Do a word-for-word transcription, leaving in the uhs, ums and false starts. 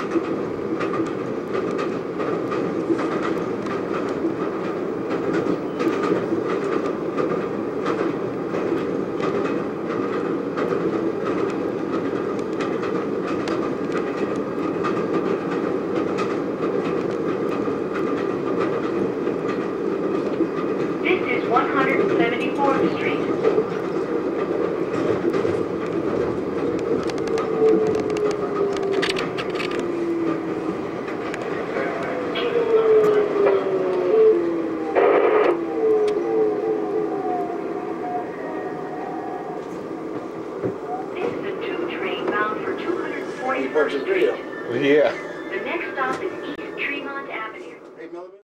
one hundred seventy-fourth Street. This is a two train bound for two hundred forty-first Street. Yeah.